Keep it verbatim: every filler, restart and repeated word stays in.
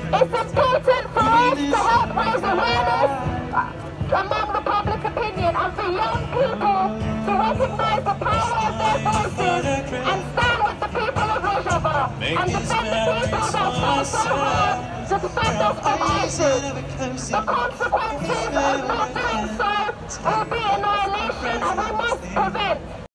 It's important for us to help raise awareness among the public opinion and for young people to recognise the power of their voices and stand with the people of Rojava and defend the people that fought so hard to defend us from ISIS. The consequences of not doing so will be annihilation, and we must prevent.